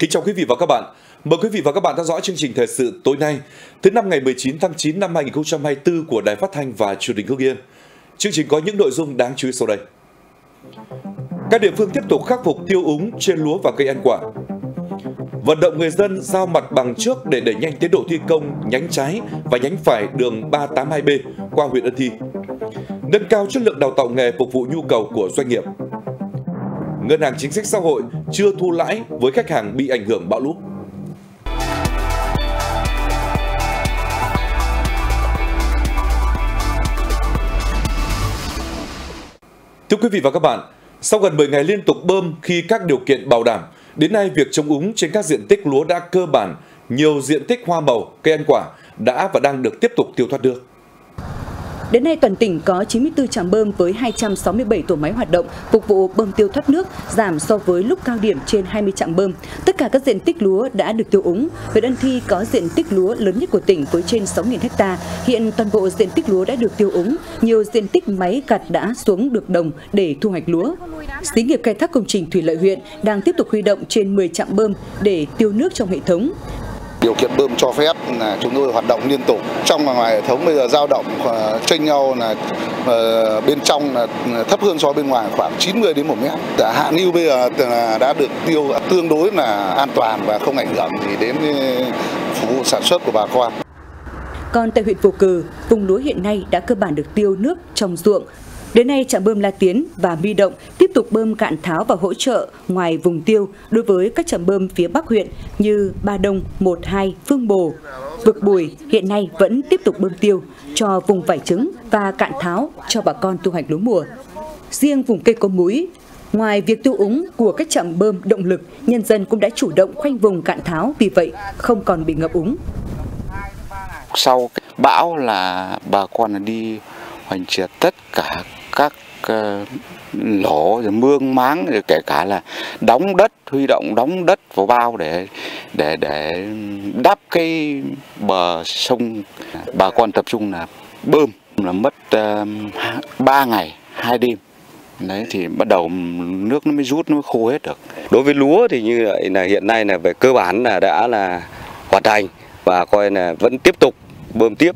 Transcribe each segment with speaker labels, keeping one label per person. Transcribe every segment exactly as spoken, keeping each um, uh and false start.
Speaker 1: Kính chào quý vị và các bạn. Mời quý vị và các bạn theo dõi chương trình thời sự tối nay, thứ năm ngày mười chín tháng chín năm hai nghìn không trăm hai mươi tư của Đài Phát thanh và Truyền hình Hưng Yên. Chương trình có những nội dung đáng chú ý sau đây. Các địa phương tiếp tục khắc phục tiêu úng trên lúa và cây ăn quả. Vận động người dân giao mặt bằng trước để đẩy nhanh tiến độ thi công nhánh trái và nhánh phải đường ba tám hai B qua huyện Ân Thi. Nâng cao chất lượng đào tạo nghề phục vụ nhu cầu của doanh nghiệp. Ngân hàng Chính sách Xã hội chưa thu lãi với khách hàng bị ảnh hưởng bão lũ. Thưa quý vị và các bạn, sau gần mười ngày liên tục bơm khi các điều kiện bảo đảm, đến nay việc chống úng trên các diện tích lúa đã cơ bản, nhiều diện tích hoa màu, cây ăn quả đã và đang được tiếp tục tiêu thoát nước.
Speaker 2: Đến nay, toàn tỉnh có chín mươi tư trạm bơm với hai trăm sáu mươi bảy tổ máy hoạt động phục vụ bơm tiêu thoát nước, giảm so với lúc cao điểm trên hai mươi trạm bơm. Tất cả các diện tích lúa đã được tiêu úng. Huyện Ân Thi có diện tích lúa lớn nhất của tỉnh với trên sáu nghìn ha. Hiện toàn bộ diện tích lúa đã được tiêu úng. Nhiều diện tích máy gặt đã xuống được đồng để thu hoạch lúa. Xí nghiệp khai thác công trình thủy lợi huyện đang tiếp tục huy động trên mười trạm bơm để tiêu nước trong hệ thống.
Speaker 3: Điều kiện bơm cho phép là chúng tôi hoạt động liên tục. Trong và ngoài hệ thống bây giờ dao động chênh nhau là uh, bên trong là thấp hơn so với bên ngoài khoảng chín mươi đến một mét. Hạ lưu bây giờ đã được tiêu tương đối là an toàn và không ảnh hưởng gì đến phục vụ sản xuất của bà con.
Speaker 2: Còn tại huyện Phù Cử, vùng lúa hiện nay đã cơ bản được tiêu nước trong ruộng. Đến nay, trạm bơm La Tiến và My Động tiếp tục bơm cạn tháo và hỗ trợ ngoài vùng tiêu đối với các trạm bơm phía Bắc huyện như Ba Đông, một hai, Phương Bồ. Vực Bùi hiện nay vẫn tiếp tục bơm tiêu cho vùng vải trứng và cạn tháo cho bà con thu hoạch lúa mùa. Riêng vùng cây có múi, ngoài việc tiêu úng của các trạm bơm động lực, nhân dân cũng đã chủ động khoanh vùng cạn tháo, vì vậy không còn bị ngập úng.
Speaker 4: Sau bão là bà con đi hoành triệt tất cả các uh, lỗ rồi mương máng, rồi kể cả là đóng đất, huy động đóng đất vào bao để để để đắp cái bờ sông. Bà con tập trung là bơm, là mất uh, ba ngày hai đêm. Đấy thì bắt đầu nước nó mới rút, nó mới khô hết được.
Speaker 5: Đối với lúa thì như vậy là hiện nay là về cơ bản là đã là hoàn thành và coi là vẫn tiếp tục bơm tiếp.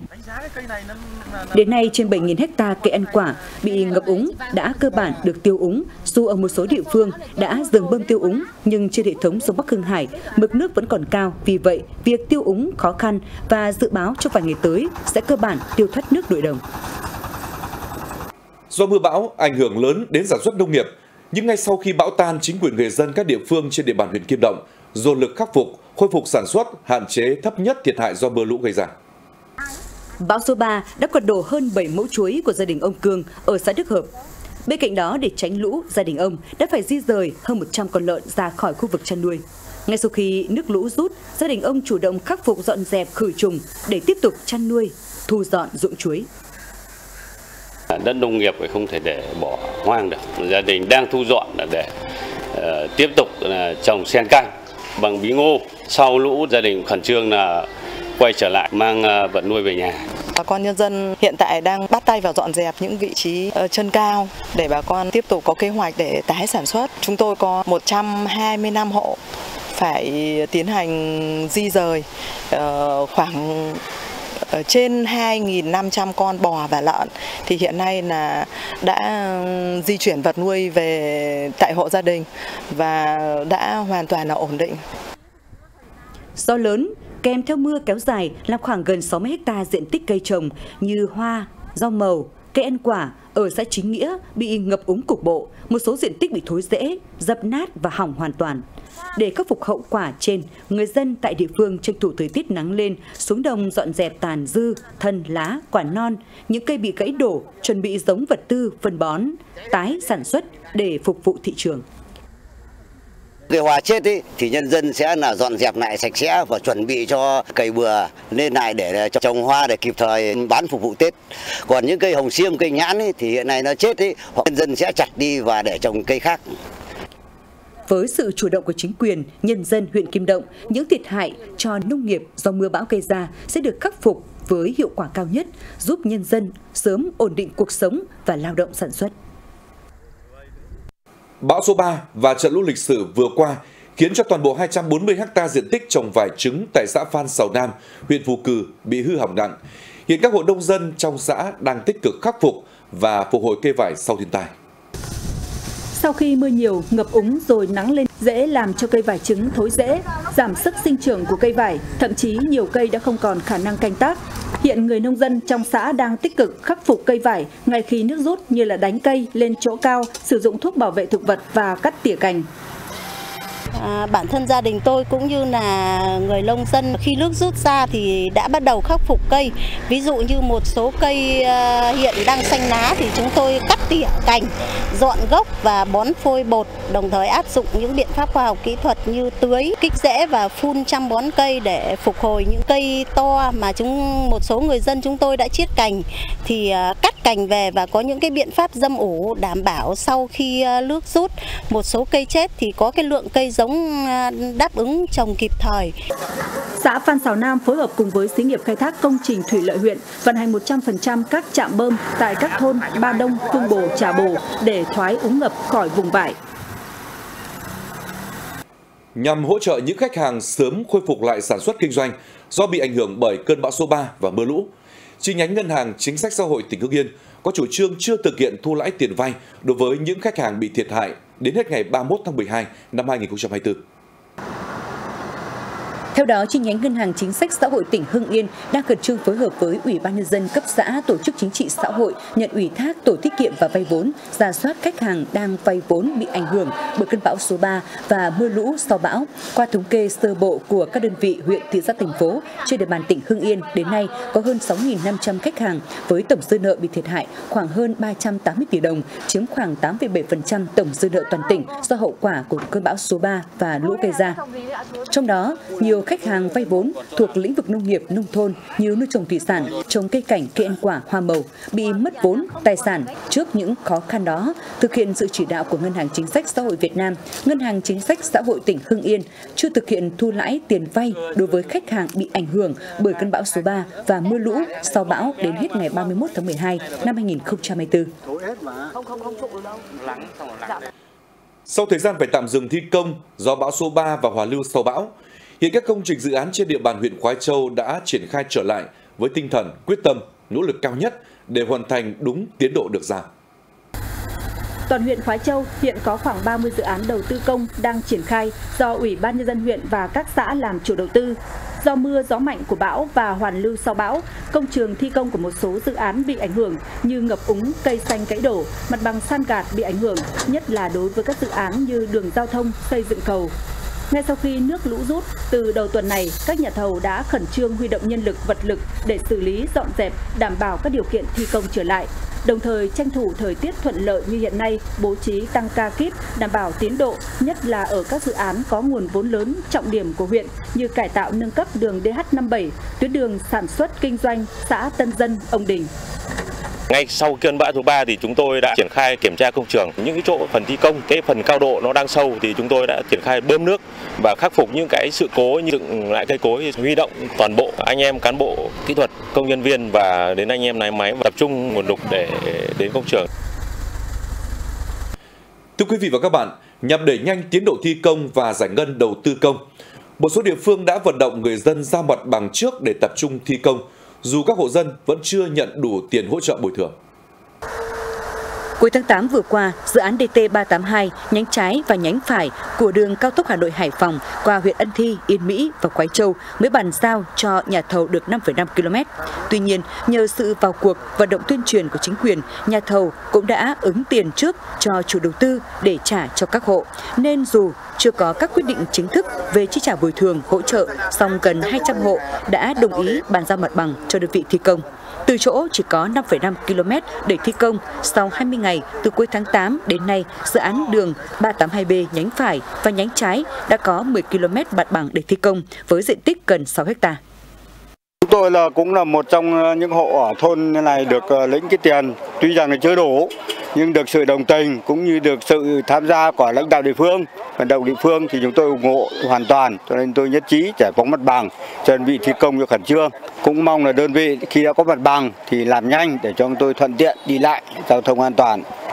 Speaker 2: Đến nay, trên bảy nghìn ha cây ăn quả bị ngập úng đã cơ bản được tiêu úng. Dù ở một số địa phương đã dừng bơm tiêu úng, nhưng trên hệ thống sông Bắc Hưng Hải, mực nước vẫn còn cao. Vì vậy, việc tiêu úng khó khăn và dự báo trong vài ngày tới sẽ cơ bản tiêu thoát nước nội đồng.
Speaker 1: Do mưa bão ảnh hưởng lớn đến sản xuất nông nghiệp, nhưng ngay sau khi bão tan, chính quyền người dân các địa phương trên địa bàn huyện Kim Động dồn lực khắc phục, khôi phục sản xuất, hạn chế thấp nhất thiệt hại do mưa lũ gây ra.
Speaker 2: Bão số ba đã quật đổ hơn bảy mẫu chuối của gia đình ông Cương ở xã Đức Hợp. Bên cạnh đó, để tránh lũ, gia đình ông đã phải di rời hơn một trăm con lợn ra khỏi khu vực chăn nuôi. Ngay sau khi nước lũ rút, gia đình ông chủ động khắc phục dọn dẹp khử trùng để tiếp tục chăn nuôi, thu dọn ruộng chuối.
Speaker 6: Đất nông nghiệp phải không thể để bỏ hoang được. Gia đình đang thu dọn để uh, tiếp tục uh, trồng sen canh bằng bí ngô. Sau lũ, gia đình khẩn trương là quay trở lại mang uh, vật nuôi về nhà.
Speaker 7: Bà con nhân dân hiện tại đang bắt tay vào dọn dẹp những vị trí uh, chân cao để bà con tiếp tục có kế hoạch để tái sản xuất. Chúng tôi có một trăm hai mươi lăm hộ phải tiến hành di rời, uh, khoảng Ở trên hai nghìn năm trăm con bò và lợn thì hiện nay là đã di chuyển vật nuôi về tại hộ gia đình và đã hoàn toàn là ổn định.
Speaker 2: Gió lớn kèm theo mưa kéo dài làm khoảng gần sáu mươi ha diện tích cây trồng như hoa, rau màu, cây ăn quả ở xã Chính Nghĩa bị ngập úng cục bộ, một số diện tích bị thối rễ, dập nát và hỏng hoàn toàn. Để khắc phục hậu quả trên, người dân tại địa phương tranh thủ thời tiết nắng lên, xuống đồng dọn dẹp tàn dư, thân, lá, quả non, những cây bị gãy đổ, chuẩn bị giống vật tư, phân bón, tái sản xuất để phục vụ thị trường.
Speaker 8: Cái hoa chết ấy, thì nhân dân sẽ là dọn dẹp lại sạch sẽ và chuẩn bị cho cày bừa lên lại để trồng hoa để kịp thời bán phục vụ Tết. Còn những cây hồng xiêm, cây nhãn ấy, thì hiện nay nó chết ấy, hoặc nhân dân sẽ chặt đi và để trồng cây khác.
Speaker 2: Với sự chủ động của chính quyền, nhân dân huyện Kim Động, những thiệt hại cho nông nghiệp do mưa bão gây ra sẽ được khắc phục với hiệu quả cao nhất, giúp nhân dân sớm ổn định cuộc sống và lao động sản xuất.
Speaker 1: Bão số ba và trận lũ lịch sử vừa qua khiến cho toàn bộ hai trăm bốn mươi ha diện tích trồng vải trứng tại xã Phan Sào Nam, huyện Phù Cử bị hư hỏng nặng. Hiện các hộ nông dân trong xã đang tích cực khắc phục và phục hồi cây vải sau thiên tai.
Speaker 2: Sau khi mưa nhiều, ngập úng rồi nắng lên dễ làm cho cây vải trứng thối rễ, giảm sức sinh trưởng của cây vải, thậm chí nhiều cây đã không còn khả năng canh tác. Hiện người nông dân trong xã đang tích cực khắc phục cây vải ngay khi nước rút, như là đánh cây lên chỗ cao, sử dụng thuốc bảo vệ thực vật và cắt tỉa cành.
Speaker 9: À, bản thân gia đình tôi cũng như là người nông dân khi nước rút ra thì đã bắt đầu khắc phục cây. Ví dụ như một số cây uh, hiện đang xanh lá thì chúng tôi cắt tỉa cành, dọn gốc và bón phôi bột, đồng thời áp dụng những biện pháp khoa học kỹ thuật như tưới, kích rễ và phun chăm bón cây để phục hồi những cây to mà chúng một số người dân chúng tôi đã chiết cành thì uh, cắt cành về và có những cái biện pháp dâm ủ đảm bảo sau khi uh, nước rút một số cây chết thì có cái lượng cây giống đáp ứng trồng kịp thời.
Speaker 2: Xã Phan Sào Nam phối hợp cùng với xí nghiệp khai thác công trình thủy lợi huyện vận hành một trăm phần trăm các trạm bơm tại các thôn Ba Đông, Phương Bồ, Trà Bồ để thoái úng ngập khỏi vùng vải.
Speaker 1: Nhằm hỗ trợ những khách hàng sớm khôi phục lại sản xuất kinh doanh do bị ảnh hưởng bởi cơn bão số ba và mưa lũ, chi nhánh Ngân hàng Chính sách Xã hội tỉnh Hưng Yên có chủ trương chưa thực hiện thu lãi tiền vay đối với những khách hàng bị thiệt hại đến hết ngày ba mươi mốt tháng mười hai năm hai nghìn không trăm hai mươi tư.
Speaker 2: Theo đó, chi nhánh Ngân hàng Chính sách Xã hội tỉnh Hưng Yên đang khẩn trương phối hợp với Ủy ban Nhân dân cấp xã, tổ chức chính trị xã hội nhận ủy thác tổ tiết kiệm và vay vốn, rà soát khách hàng đang vay vốn bị ảnh hưởng bởi cơn bão số ba và mưa lũ sau bão. Qua thống kê sơ bộ của các đơn vị huyện, thị xã, thành phố trên địa bàn tỉnh Hưng Yên, đến nay có hơn sáu nghìn năm trăm khách hàng với tổng dư nợ bị thiệt hại khoảng hơn ba trăm tám mươi tỷ đồng, chiếm khoảng tám phẩy bảy phần trăm tổng dư nợ toàn tỉnh do hậu quả của cơn bão số ba và lũ gây ra. Trong đó, nhiều khách hàng vay vốn thuộc lĩnh vực nông nghiệp, nông thôn như nuôi trồng thủy sản, trồng cây cảnh, cây ăn quả, hoa màu bị mất vốn, tài sản. Trước những khó khăn đó, thực hiện sự chỉ đạo của Ngân hàng Chính sách Xã hội Việt Nam, Ngân hàng Chính sách Xã hội tỉnh Hưng Yên chưa thực hiện thu lãi tiền vay đối với khách hàng bị ảnh hưởng bởi cơn bão số ba và mưa lũ sau bão đến hết ngày ba mươi mốt tháng mười hai năm hai nghìn không trăm hai mươi tư.
Speaker 1: Sau thời gian phải tạm dừng thi công do bão số ba và hoàn lưu sau bão, hiện các công trình dự án trên địa bàn huyện Khoái Châu đã triển khai trở lại với tinh thần quyết tâm, nỗ lực cao nhất để hoàn thành đúng tiến độ được giao.
Speaker 2: Toàn huyện Khoái Châu hiện có khoảng ba mươi dự án đầu tư công đang triển khai do Ủy ban Nhân dân huyện và các xã làm chủ đầu tư. Do mưa gió mạnh của bão và hoàn lưu sau bão, công trường thi công của một số dự án bị ảnh hưởng như ngập úng, cây xanh gãy đổ, mặt bằng san gạt bị ảnh hưởng, nhất là đối với các dự án như đường giao thông, xây dựng cầu. Ngay sau khi nước lũ rút, từ đầu tuần này, các nhà thầu đã khẩn trương huy động nhân lực, vật lực để xử lý, dọn dẹp, đảm bảo các điều kiện thi công trở lại. Đồng thời tranh thủ thời tiết thuận lợi như hiện nay, bố trí tăng ca kíp, đảm bảo tiến độ, nhất là ở các dự án có nguồn vốn lớn, trọng điểm của huyện như cải tạo nâng cấp đường D H năm mươi bảy, tuyến đường sản xuất kinh doanh xã Tân Dân, Ông Đình.
Speaker 10: Ngay sau cơn bão số ba thì chúng tôi đã triển khai kiểm tra công trường, những cái chỗ phần thi công, cái phần cao độ nó đang sâu thì chúng tôi đã triển khai bơm nước và khắc phục những cái sự cố như dựng lại cây cối, huy động toàn bộ anh em cán bộ kỹ thuật, công nhân viên và đến anh em lái máy tập trung nguồn lực để đến công trường.
Speaker 1: Thưa quý vị và các bạn, nhằm đẩy nhanh tiến độ thi công và giải ngân đầu tư công, một số địa phương đã vận động người dân giao mặt bằng trước để tập trung thi công, dù các hộ dân vẫn chưa nhận đủ tiền hỗ trợ bồi thường.
Speaker 2: Cuối tháng tám vừa qua, dự án D T ba tám hai nhánh trái và nhánh phải của đường cao tốc Hà Nội - Hải Phòng qua huyện Ân Thi, Yên Mỹ và Khoái Châu mới bàn giao cho nhà thầu được năm phẩy năm ki lô mét. Tuy nhiên, nhờ sự vào cuộc vận động tuyên truyền của chính quyền, nhà thầu cũng đã ứng tiền trước cho chủ đầu tư để trả cho các hộ. Nên dù chưa có các quyết định chính thức về chi trả bồi thường hỗ trợ, song gần hai trăm hộ đã đồng ý bàn giao mặt bằng cho đơn vị thi công. Từ chỗ chỉ có năm phẩy năm ki lô mét để thi công, sau hai mươi ngày từ cuối tháng tám đến nay, dự án đường ba tám hai B nhánh phải và nhánh trái đã có mười ki lô mét mặt bằng để thi công với diện tích gần sáu héc ta.
Speaker 11: Chúng tôi là cũng là một trong những hộ ở thôn này được lĩnh cái tiền, tuy rằng là chưa đủ nhưng được sự đồng tình cũng như được sự tham gia của lãnh đạo địa phương. Vận động địa phương thì chúng tôi ủng hộ hoàn toàn, cho nên tôi nhất trí giải phóng mặt bằng cho đơn vị thi công cho khẩn trương. Cũng mong là đơn vị khi đã có mặt bằng thì làm nhanh để cho chúng tôi thuận tiện đi lại, giao thông an toàn.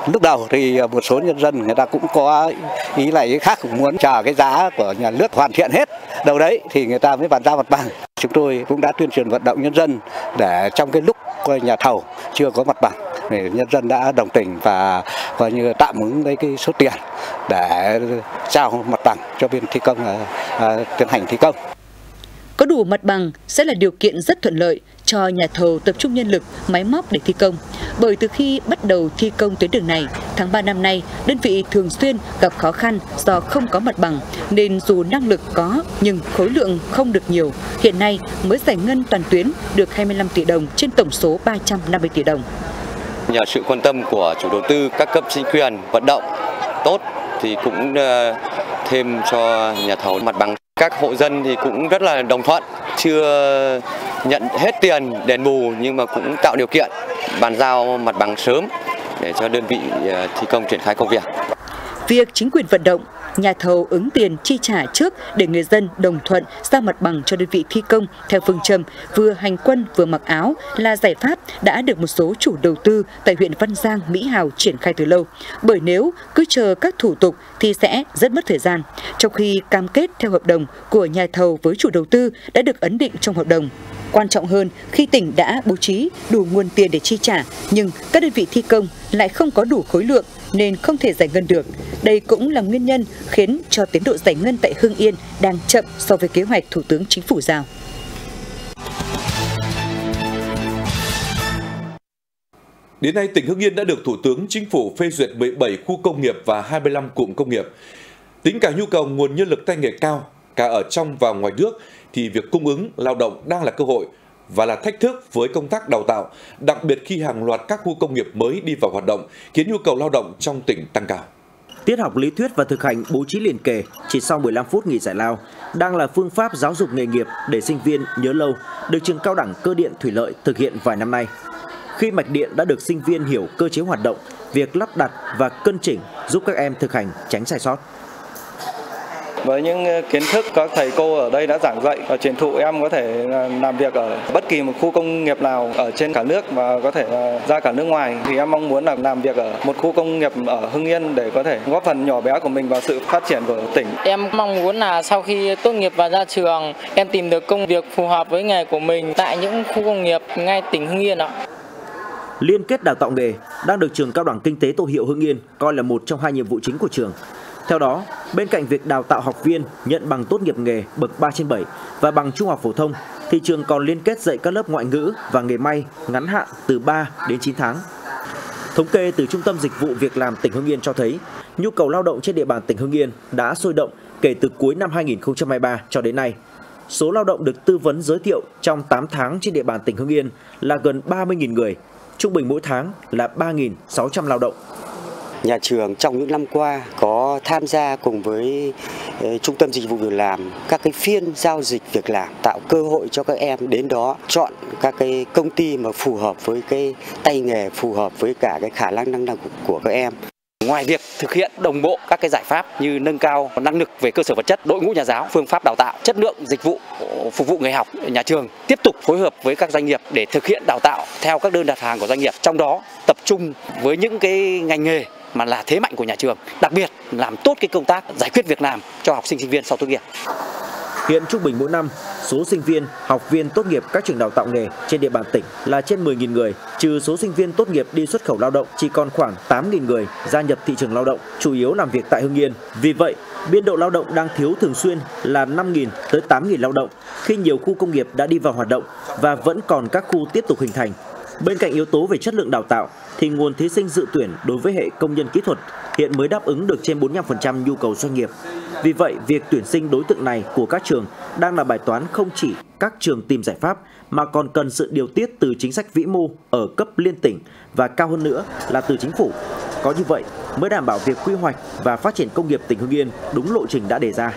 Speaker 12: Lúc đầu thì một số nhân dân người ta cũng có ý này ý khác, cũng muốn chờ cái giá của nhà nước hoàn thiện hết đâu đấy thì người ta mới bàn giao mặt bằng. Chúng tôi cũng đã tuyên truyền vận động nhân dân để trong cái lúc nhà thầu chưa có mặt bằng thì nhân dân đã đồng tình và coi như tạm ứng lấy cái số tiền để trao mặt bằng cho bên thi công uh, tiến hành thi công.
Speaker 2: Có đủ mặt bằng sẽ là điều kiện rất thuận lợi cho nhà thầu tập trung nhân lực, máy móc để thi công. Bởi từ khi bắt đầu thi công tuyến đường này, tháng ba năm nay, đơn vị thường xuyên gặp khó khăn do không có mặt bằng, nên dù năng lực có nhưng khối lượng không được nhiều. Hiện nay mới giải ngân toàn tuyến được hai mươi lăm tỷ đồng trên tổng số ba trăm năm mươi tỷ đồng.
Speaker 5: Nhờ sự quan tâm của chủ đầu tư, các cấp chính quyền vận động tốt thì cũng thêm cho nhà thầu mặt bằng. Các hộ dân thì cũng rất là đồng thuận, chưa nhận hết tiền đền bù nhưng mà cũng tạo điều kiện bàn giao mặt bằng sớm để cho đơn vị thi công triển khai công việc.
Speaker 2: Việc chính quyền vận động, nhà thầu ứng tiền chi trả trước để người dân đồng thuận giao mặt bằng cho đơn vị thi công theo phương châm vừa hành quân vừa mặc áo là giải pháp đã được một số chủ đầu tư tại huyện Văn Giang, Mỹ Hào triển khai từ lâu. Bởi nếu cứ chờ các thủ tục thì sẽ rất mất thời gian, trong khi cam kết theo hợp đồng của nhà thầu với chủ đầu tư đã được ấn định trong hợp đồng. Quan trọng hơn, khi tỉnh đã bố trí đủ nguồn tiền để chi trả, nhưng các đơn vị thi công lại không có đủ khối lượng nên không thể giải ngân được. Đây cũng là nguyên nhân khiến cho tiến độ giải ngân tại Hưng Yên đang chậm so với kế hoạch Thủ tướng Chính phủ giao.
Speaker 1: Đến nay, tỉnh Hưng Yên đã được Thủ tướng Chính phủ phê duyệt mười bảy khu công nghiệp và hai mươi lăm cụm công nghiệp. Tính cả nhu cầu nguồn nhân lực tay nghề cao, cả ở trong và ngoài nước, thì việc cung ứng lao động đang là cơ hội và là thách thức với công tác đào tạo, đặc biệt khi hàng loạt các khu công nghiệp mới đi vào hoạt động, khiến nhu cầu lao động trong tỉnh tăng cao.
Speaker 13: Tiết học lý thuyết và thực hành bố trí liền kề chỉ sau mười lăm phút nghỉ giải lao đang là phương pháp giáo dục nghề nghiệp để sinh viên nhớ lâu, được trường cao đẳng Cơ điện Thủy lợi thực hiện vài năm nay. Khi mạch điện đã được sinh viên hiểu cơ chế hoạt động, việc lắp đặt và cân chỉnh giúp các em thực hành tránh sai sót.
Speaker 14: Với những kiến thức các thầy cô ở đây đã giảng dạy và truyền thụ, em có thể làm việc ở bất kỳ một khu công nghiệp nào ở trên cả nước và có thể ra cả nước ngoài. Thì em mong muốn là làm việc ở một khu công nghiệp ở Hưng Yên để có thể góp phần nhỏ bé của mình vào sự phát triển của tỉnh.
Speaker 15: Em mong muốn là sau khi tốt nghiệp và ra trường, em tìm được công việc phù hợp với nghề của mình tại những khu công nghiệp ngay tỉnh Hưng Yên ạ.
Speaker 13: Liên kết đào tạo nghề đang được trường Cao đẳng Kinh tế Tô Hiệu Hưng Yên coi là một trong hai nhiệm vụ chính của trường. Theo đó, bên cạnh việc đào tạo học viên nhận bằng tốt nghiệp nghề bậc ba trên bảy và bằng trung học phổ thông, thì trường còn liên kết dạy các lớp ngoại ngữ và nghề may ngắn hạn từ ba đến chín tháng. Thống kê từ Trung tâm Dịch vụ Việc làm tỉnh Hưng Yên cho thấy, nhu cầu lao động trên địa bàn tỉnh Hưng Yên đã sôi động kể từ cuối năm hai nghìn không trăm hai mươi ba cho đến nay. Số lao động được tư vấn giới thiệu trong tám tháng trên địa bàn tỉnh Hưng Yên là gần ba mươi nghìn người, trung bình mỗi tháng là ba nghìn sáu trăm lao động.
Speaker 16: Nhà trường trong những năm qua có tham gia cùng với uh, Trung tâm Dịch vụ Việc làm các cái phiên giao dịch việc làm, tạo cơ hội cho các em đến đó chọn các cái công ty mà phù hợp với cái tay nghề, phù hợp với cả cái khả năng năng lực của các em.
Speaker 17: Ngoài việc thực hiện đồng bộ các cái giải pháp như nâng cao năng lực về cơ sở vật chất, đội ngũ nhà giáo, phương pháp đào tạo, chất lượng dịch vụ phục vụ người học, nhà trường tiếp tục phối hợp với các doanh nghiệp để thực hiện đào tạo theo các đơn đặt hàng của doanh nghiệp, trong đó tập trung với những cái ngành nghề mà là thế mạnh của nhà trường, đặc biệt làm tốt cái công tác giải quyết việc làm cho học sinh sinh viên sau tốt nghiệp.
Speaker 13: Hiện trung bình mỗi năm, số sinh viên, học viên tốt nghiệp các trường đào tạo nghề trên địa bàn tỉnh là trên mười nghìn người, trừ số sinh viên tốt nghiệp đi xuất khẩu lao động chỉ còn khoảng tám nghìn người gia nhập thị trường lao động, chủ yếu làm việc tại Hưng Yên. Vì vậy, biên độ lao động đang thiếu thường xuyên là năm nghìn tới tám nghìn lao động khi nhiều khu công nghiệp đã đi vào hoạt động và vẫn còn các khu tiếp tục hình thành. Bên cạnh yếu tố về chất lượng đào tạo thì nguồn thí sinh dự tuyển đối với hệ công nhân kỹ thuật hiện mới đáp ứng được trên bốn mươi lăm phần trăm nhu cầu doanh nghiệp. Vì vậy, việc tuyển sinh đối tượng này của các trường đang là bài toán không chỉ các trường tìm giải pháp mà còn cần sự điều tiết từ chính sách vĩ mô ở cấp liên tỉnh và cao hơn nữa là từ chính phủ. Có như vậy mới đảm bảo việc quy hoạch và phát triển công nghiệp tỉnh Hưng Yên đúng lộ trình đã đề ra.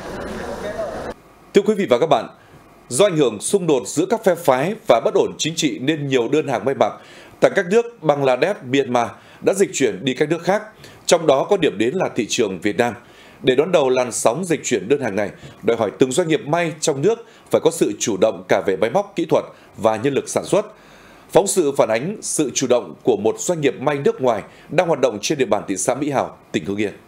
Speaker 1: Thưa quý vị và các bạn, do ảnh hưởng xung đột giữa các phe phái và bất ổn chính trị nên nhiều đơn hàng may mặc tại các nước Bangladesh, Myanmar đã dịch chuyển đi các nước khác, trong đó có điểm đến là thị trường Việt Nam. Để đón đầu làn sóng dịch chuyển đơn hàng này, đòi hỏi từng doanh nghiệp may trong nước phải có sự chủ động cả về máy móc kỹ thuật và nhân lực sản xuất. Phóng sự phản ánh sự chủ động của một doanh nghiệp may nước ngoài đang hoạt động trên địa bàn thị xã Mỹ Hào, tỉnh Hưng Yên.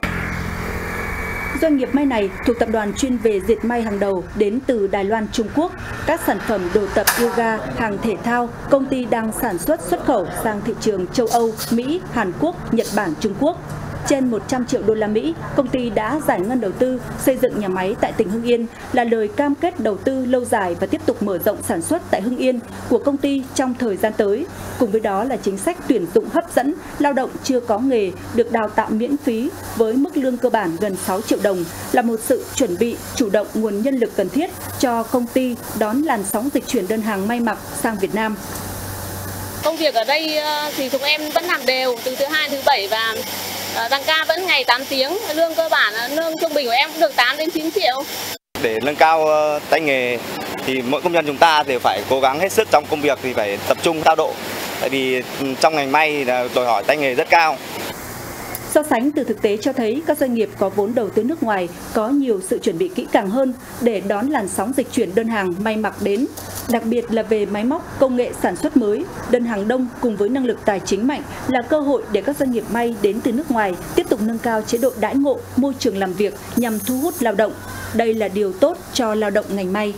Speaker 2: Doanh nghiệp may này thuộc tập đoàn chuyên về dệt may hàng đầu đến từ Đài Loan, Trung Quốc. Các sản phẩm đồ tập yoga, hàng thể thao, công ty đang sản xuất xuất khẩu sang thị trường châu Âu, Mỹ, Hàn Quốc, Nhật Bản, Trung Quốc. Trên một trăm triệu đô la Mỹ, công ty đã giải ngân đầu tư xây dựng nhà máy tại tỉnh Hưng Yên là lời cam kết đầu tư lâu dài và tiếp tục mở rộng sản xuất tại Hưng Yên của công ty trong thời gian tới. Cùng với đó là chính sách tuyển dụng hấp dẫn, lao động chưa có nghề được đào tạo miễn phí với mức lương cơ bản gần sáu triệu đồng là một sự chuẩn bị chủ động nguồn nhân lực cần thiết cho công ty đón làn sóng dịch chuyển đơn hàng may mặc sang Việt Nam.
Speaker 18: Công việc ở đây thì chúng em vẫn làm đều từ thứ hai, thứ bảy và tăng ca vẫn ngày tám tiếng, lương cơ bản, lương trung bình của em cũng được tám đến chín triệu.
Speaker 19: Để nâng cao tay nghề thì mỗi công nhân chúng ta đều phải cố gắng hết sức, trong công việc thì phải tập trung cao độ. Tại vì trong ngành may là đòi hỏi tay nghề rất cao.
Speaker 2: So sánh từ thực tế cho thấy các doanh nghiệp có vốn đầu tư nước ngoài có nhiều sự chuẩn bị kỹ càng hơn để đón làn sóng dịch chuyển đơn hàng may mặc đến. Đặc biệt là về máy móc, công nghệ sản xuất mới, đơn hàng đông cùng với năng lực tài chính mạnh là cơ hội để các doanh nghiệp may đến từ nước ngoài tiếp tục nâng cao chế độ đãi ngộ, môi trường làm việc nhằm thu hút lao động. Đây là điều tốt cho lao động ngành may.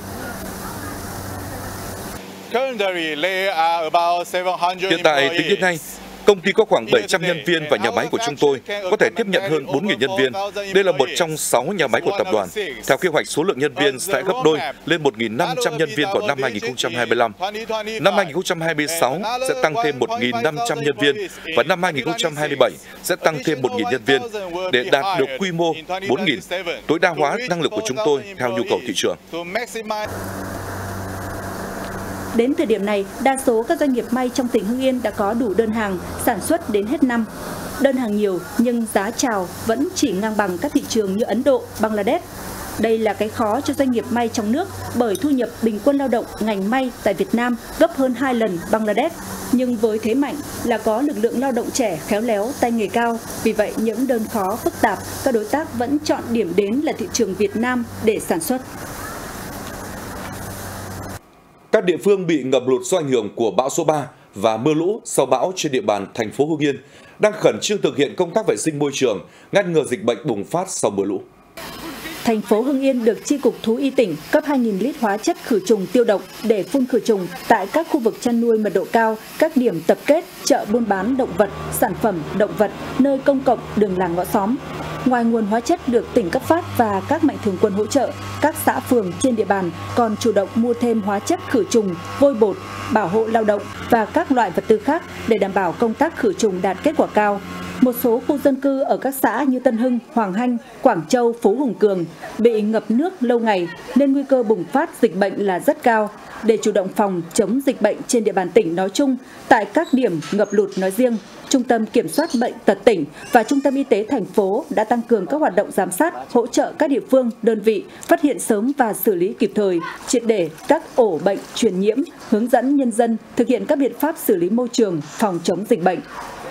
Speaker 1: Hiện tại, tính đến nay, công ty có khoảng bảy trăm nhân viên và nhà máy của chúng tôi có thể tiếp nhận hơn bốn nghìn nhân viên. Đây là một trong sáu nhà máy của tập đoàn. Theo kế hoạch, số lượng nhân viên sẽ gấp đôi lên một nghìn năm trăm nhân viên vào năm hai nghìn không trăm hai mươi lăm. Năm hai nghìn không trăm hai mươi sáu sẽ tăng thêm một nghìn năm trăm nhân viên và năm hai nghìn không trăm hai mươi bảy sẽ tăng thêm một nghìn nhân viên để đạt được quy mô bốn nghìn, tối đa hóa năng lực của chúng tôi theo nhu cầu thị trường.
Speaker 2: Đến thời điểm này, đa số các doanh nghiệp may trong tỉnh Hưng Yên đã có đủ đơn hàng sản xuất đến hết năm. Đơn hàng nhiều nhưng giá chào vẫn chỉ ngang bằng các thị trường như Ấn Độ, Bangladesh. Đây là cái khó cho doanh nghiệp may trong nước bởi thu nhập bình quân lao động ngành may tại Việt Nam gấp hơn hai lần Bangladesh. Nhưng với thế mạnh là có lực lượng lao động trẻ, khéo léo, tay nghề cao. Vì vậy, những đơn khó phức tạp, các đối tác vẫn chọn điểm đến là thị trường Việt Nam để sản xuất.
Speaker 1: Các địa phương bị ngập lụt do ảnh hưởng của bão số ba và mưa lũ sau bão trên địa bàn thành phố Hưng Yên đang khẩn trương thực hiện công tác vệ sinh môi trường, ngăn ngừa dịch bệnh bùng phát sau mưa lũ.
Speaker 2: Thành phố Hưng Yên được Chi cục Thú y tỉnh cấp hai nghìn lít hóa chất khử trùng tiêu độc để phun khử trùng tại các khu vực chăn nuôi mật độ cao, các điểm tập kết, chợ buôn bán động vật, sản phẩm động vật, nơi công cộng, đường làng ngõ xóm. Ngoài nguồn hóa chất được tỉnh cấp phát và các mạnh thường quân hỗ trợ, các xã phường trên địa bàn còn chủ động mua thêm hóa chất khử trùng, vôi bột, bảo hộ lao động và các loại vật tư khác để đảm bảo công tác khử trùng đạt kết quả cao. Một số khu dân cư ở các xã như Tân Hưng, Hoàng Hanh, Quảng Châu, Phú Hùng Cường bị ngập nước lâu ngày nên nguy cơ bùng phát dịch bệnh là rất cao. Để chủ động phòng chống dịch bệnh trên địa bàn tỉnh nói chung, tại các điểm ngập lụt nói riêng, Trung tâm Kiểm soát Bệnh tật tỉnh và Trung tâm Y tế thành phố đã tăng cường các hoạt động giám sát, hỗ trợ các địa phương, đơn vị phát hiện sớm và xử lý kịp thời, triệt để các ổ bệnh truyền nhiễm, hướng dẫn nhân dân thực hiện các biện pháp xử lý môi trường, phòng chống dịch bệnh.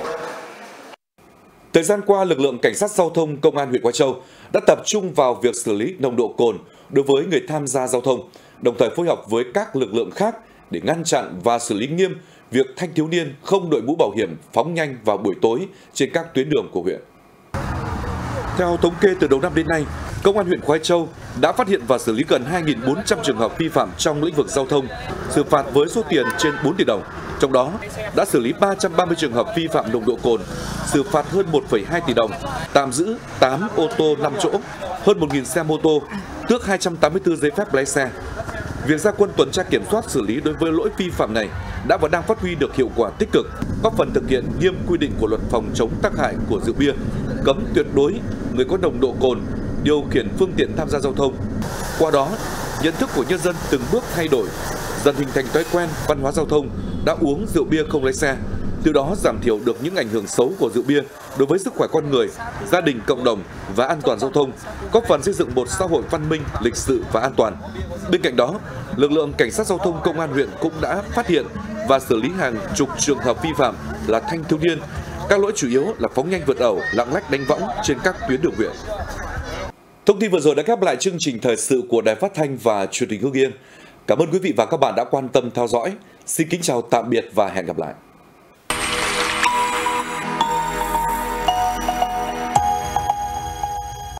Speaker 1: Thời gian qua, lực lượng cảnh sát giao thông Công an huyện Quái Châu đã tập trung vào việc xử lý nồng độ cồn đối với người tham gia giao thông, đồng thời phối hợp với các lực lượng khác để ngăn chặn và xử lý nghiêm việc thanh thiếu niên không đội mũ bảo hiểm phóng nhanh vào buổi tối trên các tuyến đường của huyện. Theo thống kê từ đầu năm đến nay, Công an huyện Quái Châu đã phát hiện và xử lý gần hai nghìn bốn trăm trường hợp vi phạm trong lĩnh vực giao thông, xử phạt với số tiền trên bốn tỷ đồng. Trong đó, đã xử lý ba trăm ba mươi trường hợp vi phạm nồng độ cồn, xử phạt hơn một phẩy hai tỷ đồng, tạm giữ tám ô tô năm chỗ, hơn một nghìn xe mô tô, tước hai trăm tám mươi tư giấy phép lái xe. Việc ra quân tuần tra kiểm soát xử lý đối với lỗi vi phạm này đã và đang phát huy được hiệu quả tích cực, góp phần thực hiện nghiêm quy định của luật phòng chống tác hại của rượu bia, cấm tuyệt đối người có nồng độ cồn điều khiển phương tiện tham gia giao thông. Qua đó, nhận thức của nhân dân từng bước thay đổi, dần hình thành thói quen văn hóa giao thông đã uống rượu bia không lái xe, từ đó giảm thiểu được những ảnh hưởng xấu của rượu bia đối với sức khỏe con người, gia đình, cộng đồng và an toàn giao thông, góp phần xây dựng một xã hội văn minh, lịch sự và an toàn. Bên cạnh đó, lực lượng cảnh sát giao thông Công an huyện cũng đã phát hiện và xử lý hàng chục trường hợp vi phạm là thanh thiếu niên. Các lỗi chủ yếu là phóng nhanh vượt ẩu, lạng lách đánh võng trên các tuyến đường huyện. Thông tin vừa rồi đã khép lại chương trình thời sự của Đài Phát thanh và Truyền hình Hưng Yên. Cảm ơn quý vị và các bạn đã quan tâm theo dõi. Xin kính chào tạm biệt và hẹn gặp lại.